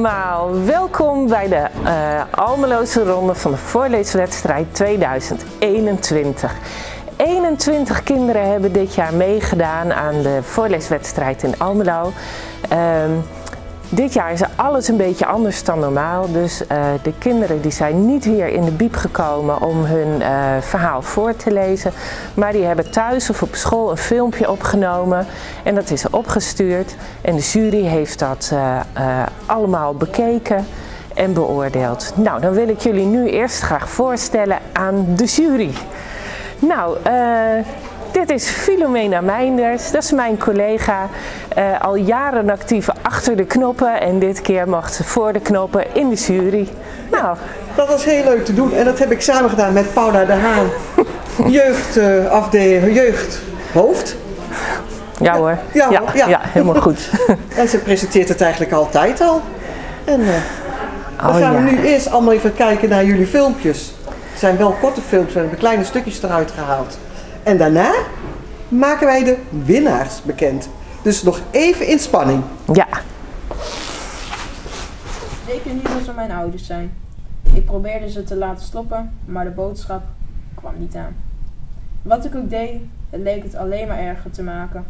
allemaal, welkom bij de Almeloze ronde van de voorleeswedstrijd 2021. 21 kinderen hebben dit jaar meegedaan aan de voorleeswedstrijd in Almelo. Dit jaar is alles een beetje anders dan normaal, dus de kinderen die zijn niet hier in de bieb gekomen om hun verhaal voor te lezen, maar die hebben thuis of op school een filmpje opgenomen en dat is opgestuurd en de jury heeft dat allemaal bekeken en beoordeeld. Nou, dan wil ik jullie nu eerst graag voorstellen aan de jury. Nou, dit is Filomena Meinders, dat is mijn collega, al jaren actief achter de knoppen en dit keer mocht ze voor de knoppen in de jury. Nou. Dat was heel leuk te doen en dat heb ik samen gedaan met Paula de Haan, jeugdhoofd. Ja hoor, ja, helemaal goed. En ze presenteert het eigenlijk altijd al. En dan gaan we nu eerst allemaal even kijken naar jullie filmpjes. Het zijn wel korte filmpjes, we hebben kleine stukjes eruit gehaald. En daarna maken wij de winnaars bekend. Dus nog even in spanning. Ja. Zeker niet als ze mijn ouders zijn. Ik probeerde ze te laten stoppen, maar de boodschap kwam niet aan. Wat ik ook deed, het leek het alleen maar erger te maken.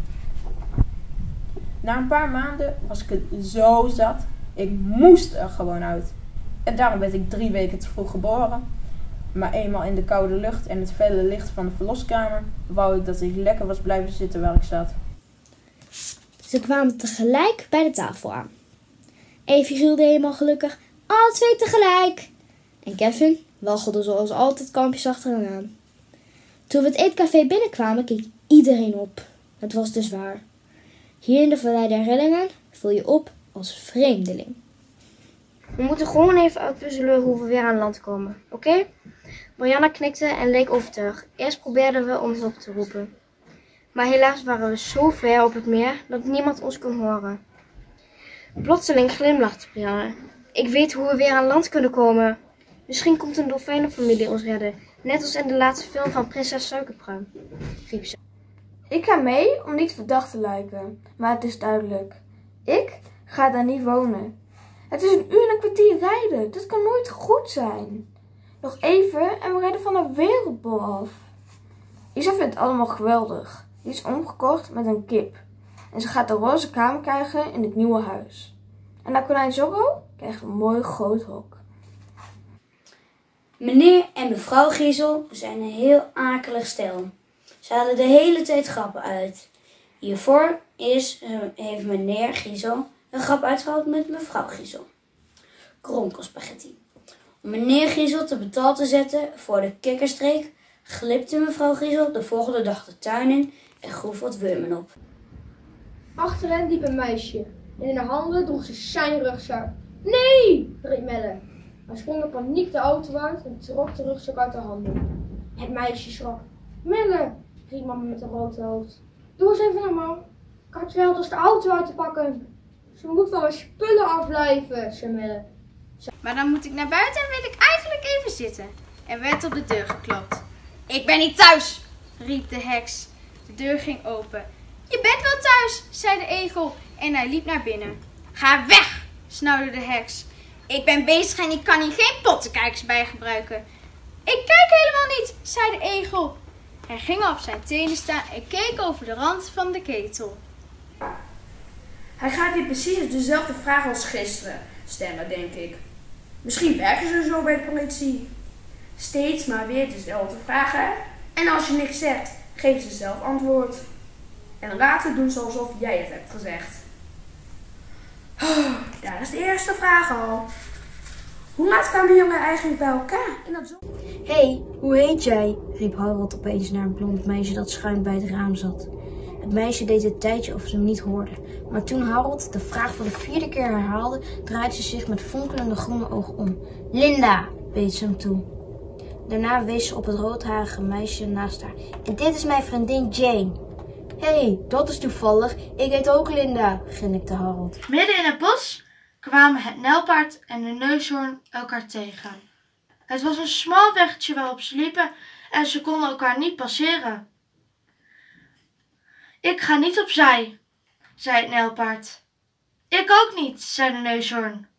Na een paar maanden was ik het zo zat. Ik moest er gewoon uit. En daarom werd ik 3 weken te vroeg geboren. Maar eenmaal in de koude lucht en het felle licht van de verloskamer, wou ik dat ik lekker was blijven zitten waar ik zat. Ze kwamen tegelijk bij de tafel aan. Evie gielde helemaal gelukkig, alle 2 tegelijk. En Kevin waggelde zoals altijd kampjes achteraan aan. Toen we het eetcafé binnenkwamen, keek iedereen op. Het was dus waar. Hier in de Vallei der Rillingen viel je op als vreemdeling. We moeten gewoon even uitpuzzelen hoe we weer aan land komen, oké? Marianne knikte en leek overtuigd. Eerst probeerden we ons op te roepen. Maar helaas waren we zo ver op het meer dat niemand ons kon horen. Plotseling glimlachte Marianne. Ik weet hoe we weer aan land kunnen komen. Misschien komt een dolfijnenfamilie ons redden. Net als in de laatste film van Prinses Suikerpruim, riep ze. Ik ga mee om niet verdacht te lijken. Maar het is duidelijk. Ik ga daar niet wonen. Het is 1 uur en een kwartier rijden. Dat kan nooit goed zijn. Nog even en we rijden van een wereldbol af. Isa vindt het allemaal geweldig. Die is omgekocht met een kip. En ze gaat een roze kamer krijgen in het nieuwe huis. En naar konijn Zorro krijgt een mooi groot hok. Meneer en mevrouw Giesel zijn een heel akelig stel. Ze halen de hele tijd grappen uit. Hiervoor heeft meneer Giesel een grap uitgehaald met mevrouw Giesel. Kronkelspaghetti. Om meneer Giesel te betaald te zetten voor de kikkerstreek, glipte mevrouw Giesel de volgende dag de tuin in en groef wat wormen op. Achter hen liep een meisje en in haar handen droeg ze zijn rugzak. Nee, riep Melle. Hij sprong in paniek de auto uit en trok de rugzak uit haar handen. Het meisje schrok. Melle, riep mama met een rood hoofd. Doe eens even naar mam. Ik had wel dus de auto uit te pakken. Ze moet van mijn spullen afblijven, zei Melle. Maar dan moet ik naar buiten en wil ik eigenlijk even zitten. Er werd op de deur geklopt. Ik ben niet thuis, riep de heks. De deur ging open. Je bent wel thuis, zei de egel en hij liep naar binnen. Ga weg, snauwde de heks. Ik ben bezig en ik kan hier geen pottenkijkers bij gebruiken. Ik kijk helemaal niet, zei de egel. Hij ging op zijn tenen staan en keek over de rand van de ketel. Hij gaat hier precies dezelfde vraag als gisteren stellen, denk ik. Misschien werken ze zo bij de politie. Steeds maar weer dezelfde vragen. En als je niks zegt, geef ze zelf antwoord. En laten doen alsof jij het hebt gezegd. Daar is de eerste vraag al. Hoe laat kwamen jullie eigenlijk bij elkaar in dat zon? Hé, hoe heet jij? Riep Harold opeens naar een blond meisje dat schuin bij het raam zat. Het meisje deed een tijdje of ze hem niet hoorde. Maar toen Harold de vraag voor de 4e keer herhaalde, draaide ze zich met fonkelende groene ogen om. Linda, beet ze hem toe. Daarna wees ze op het roodharige meisje naast haar. En dit is mijn vriendin Jane. Hé, dat is toevallig. Ik heet ook Linda, grinnikte Harold. Midden in het bos kwamen het nijlpaard en de neushoorn elkaar tegen. Het was een smal weggetje waarop ze liepen en ze konden elkaar niet passeren. Ik ga niet opzij, zei het nijlpaard. Ik ook niet, zei de neushoorn.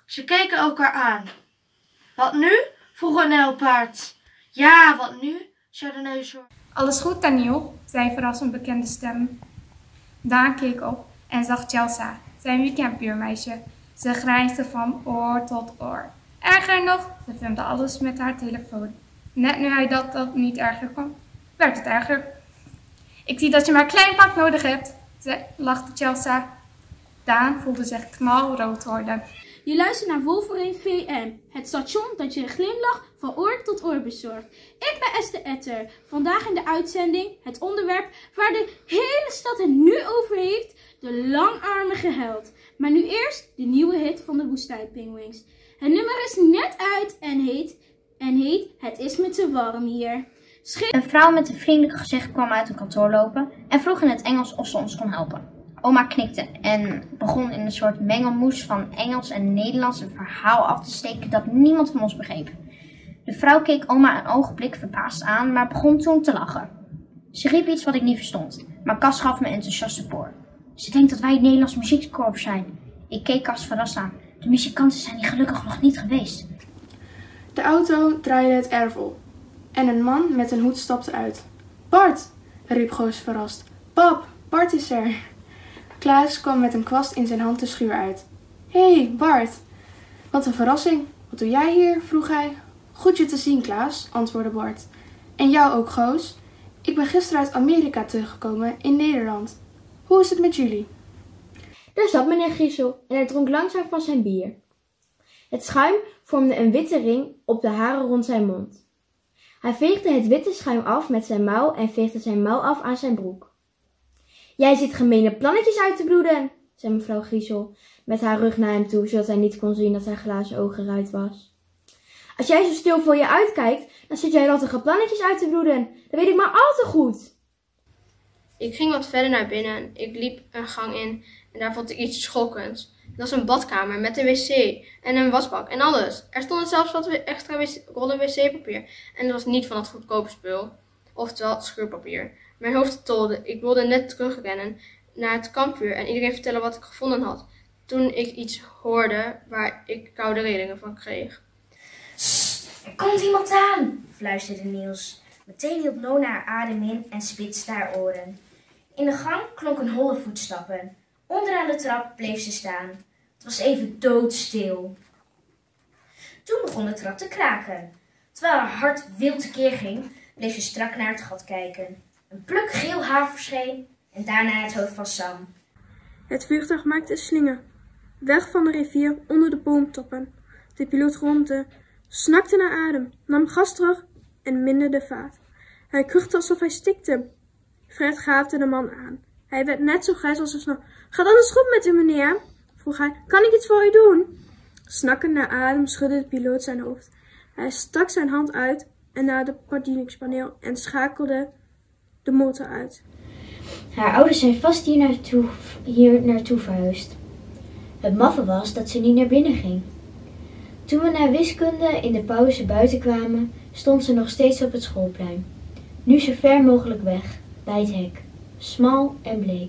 Ze keken elkaar aan. Wat nu? vroeg een nijlpaard. Ja, wat nu? zei de neushoorn. Alles goed, Daniel, zei verrast een bekende stem. Daan keek op en zag Chelsea, zijn weekendbuurmeisje. Ze grijnsde van oor tot oor. Erger nog, ze filmde alles met haar telefoon. Net nu hij dat niet erger kwam, werd het erger. Ik zie dat je maar een klein pak nodig hebt, lachte Chelsea. Daan voelde zich knalrood worden. Je luistert naar Wolverine VM, het station dat je een glimlach van oor tot oor bezorgt. Ik ben Esther Etter. Vandaag in de uitzending het onderwerp waar de hele stad het nu over heeft, de langarmige held. Maar nu eerst de nieuwe hit van de Woestijnpinguïns. Het nummer is net uit en heet Het is me te warm hier. Een vrouw met een vriendelijk gezicht kwam uit een kantoor lopen en vroeg in het Engels of ze ons kon helpen. Oma knikte en begon in een soort mengelmoes van Engels en Nederlands een verhaal af te steken dat niemand van ons begreep. De vrouw keek oma een ogenblik verbaasd aan, maar begon toen te lachen. Ze riep iets wat ik niet verstond, maar Cas gaf me enthousiast spoor. Ze denkt dat wij het Nederlands muziekkorps zijn. Ik keek Cas verrast aan. De muzikanten zijn hier gelukkig nog niet geweest. De auto draaide het erf op en een man met een hoed stapte uit. Bart, riep Goos verrast. Pap, Bart is er. Klaas kwam met een kwast in zijn hand de schuur uit. Hé, Bart. Wat een verrassing. Wat doe jij hier? vroeg hij. Goed je te zien, Klaas, antwoordde Bart. En jou ook, Goos. Ik ben gisteren uit Amerika teruggekomen in Nederland. Hoe is het met jullie? Daar zat meneer Griesel en hij dronk langzaam van zijn bier. Het schuim vormde een witte ring op de haren rond zijn mond. Hij veegde het witte schuim af met zijn mouw en veegde zijn mouw af aan zijn broek. Jij zit gemene plannetjes uit te broeden, zei mevrouw Griesel met haar rug naar hem toe, zodat hij niet kon zien dat zijn glazen oog eruit was. Als jij zo stil voor je uitkijkt, dan zit jij rottige plannetjes uit te broeden. Dat weet ik maar al te goed. Ik ging wat verder naar binnen. Ik liep een gang in en daar vond ik iets schokkends. Het was een badkamer met een wc en een wasbak en alles. Er stonden zelfs wat extra rollen wc-papier. En dat was niet van het goedkope spul, oftewel schuurpapier. Mijn hoofd tolde. Ik wilde net terugrennen naar het kampvuur en iedereen vertellen wat ik gevonden had. Toen ik iets hoorde waar ik koude rillingen van kreeg. Er komt iemand aan, fluisterde Niels. Meteen hield Nona haar adem in en spitste haar oren. In de gang klonken holle voetstappen. Onderaan de trap bleef ze staan. Het was even doodstil. Toen begon de trap te kraken. Terwijl haar hart wild tekeer ging, bleef ze strak naar het gat kijken. Een pluk geel haar verscheen en daarna het hoofd van Sam. Het vliegtuig maakte een slinger. Weg van de rivier onder de boomtoppen. De piloot gromde, snakte naar adem, nam gas terug en minderde vaart. Hij kuchte alsof hij stikte. Fred gaapte de man aan. Hij werd net zo grijs als een snor. Gaat alles goed met u, meneer? vroeg hij. Kan ik iets voor u doen? Snakkend naar adem schudde de piloot zijn hoofd. Hij stak zijn hand uit en naar het bedieningspaneel en schakelde de motor uit. Haar ouders zijn vast hier naartoe verhuisd. Het maffe was dat ze niet naar binnen ging. Toen we naar wiskunde in de pauze buiten kwamen, stond ze nog steeds op het schoolplein. Nu zo ver mogelijk weg, bij het hek. Smal en bleek.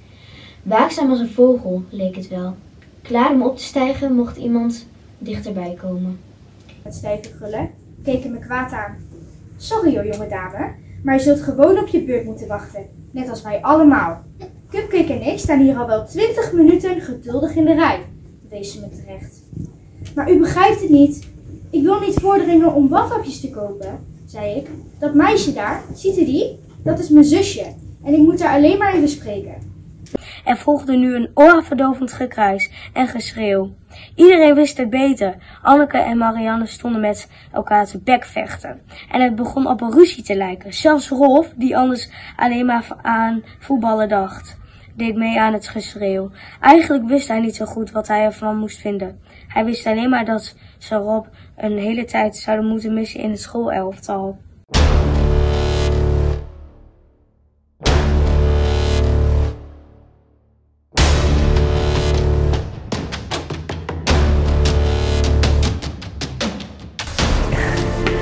Waakzaam als een vogel, leek het wel. Klaar om op te stijgen, mocht iemand dichterbij komen. Het stijve gullen keken me kwaad aan. Sorry hoor, jonge dame, maar je zult gewoon op je beurt moeten wachten. Net als wij allemaal. Cupcake en ik staan hier al wel 20 minuten geduldig in de rij, wees ze me terecht. Maar u begrijpt het niet. Ik wil niet vorderingen om wafhapjes te kopen, zei ik. Dat meisje daar, ziet u die? Dat is mijn zusje. En ik moet haar alleen maar even spreken. Er volgde nu een oorverdovend gekruis en geschreeuw. Iedereen wist het beter. Anneke en Marianne stonden met elkaar te bekvechten. En het begon op een ruzie te lijken. Zelfs Rolf, die anders alleen maar aan voetballen dacht, deed mee aan het geschreeuw. Eigenlijk wist hij niet zo goed wat hij ervan moest vinden. Hij wist alleen maar dat ze Rob een hele tijd zouden moeten missen in het schoolelftal.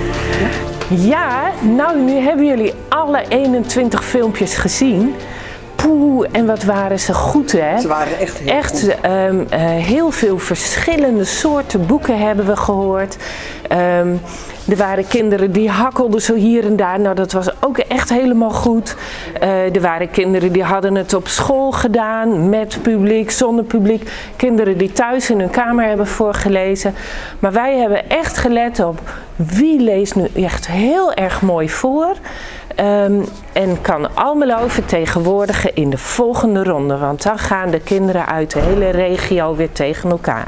Ja, nou nu hebben jullie alle 21 filmpjes gezien. Poeh, en wat waren ze goed, hè? Ze waren echt heel goed. Heel veel verschillende soorten boeken hebben we gehoord. Er waren kinderen die hakkelden zo hier en daar. Nou, dat was ook echt helemaal goed. Er waren kinderen die hadden het op school gedaan. Met publiek, zonder publiek. Kinderen die thuis in hun kamer hebben voorgelezen. Maar wij hebben echt gelet op wie leest nu echt heel erg mooi voor. En kan Almelo vertegenwoordigen in de volgende ronde. Want dan gaan de kinderen uit de hele regio weer tegen elkaar.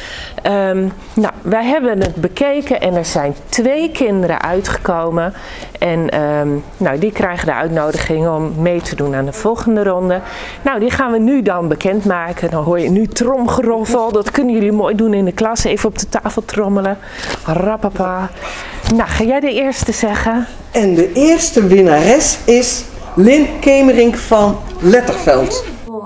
Nou, wij hebben het bekeken en er zijn 2 kinderen uitgekomen. En nou, die krijgen de uitnodiging om mee te doen aan de volgende ronde. Nou, die gaan we nu dan bekendmaken. Dan hoor je nu tromgeroffel. Dat kunnen jullie mooi doen in de klas. Even op de tafel trommelen. Rapapa. Nou, ga jij de eerste zeggen? En de eerste winnares is Lynn Kemerink van Letterveld.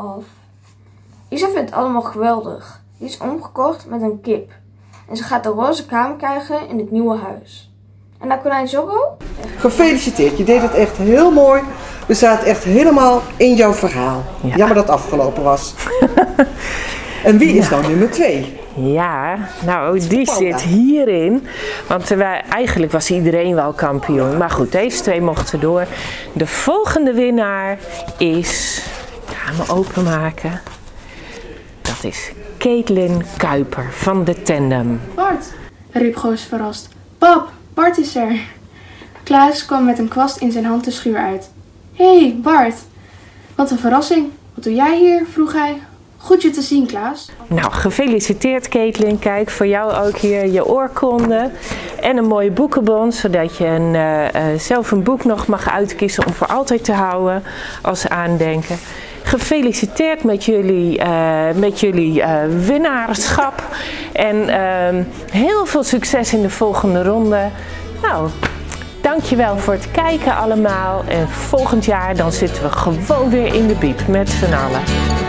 Isa vindt het allemaal geweldig. Die is omgekocht met een kip. En ze gaat de roze kamer krijgen in het nieuwe huis. En dan konijn Zorro? Gefeliciteerd, je deed het echt heel mooi. We zaten echt helemaal in jouw verhaal. Ja. Jammer dat het afgelopen was. En wie is dan nummer 2? Ja, nou die zit hierin. Want eigenlijk was iedereen wel kampioen. Maar goed, deze 2 mochten door. De volgende winnaar is... Ik ga hem openmaken. Dat is Caitlin Kuiper van de Tandem. Bart, riep Goos verrast. Pap, Bart is er. Klaas kwam met een kwast in zijn hand de schuur uit. Hé, Bart. Wat een verrassing. Wat doe jij hier? Vroeg hij. Goed je te zien, Klaas. Nou, gefeliciteerd Caitlin. Kijk, voor jou ook hier je oorkonde en een mooie boekenbon, zodat je zelf een boek nog mag uitkiezen om voor altijd te houden als aandenken. Gefeliciteerd met jullie winnaarschap en heel veel succes in de volgende ronde. Nou, dankjewel voor het kijken allemaal en volgend jaar dan zitten we gewoon weer in de biep met z'n allen.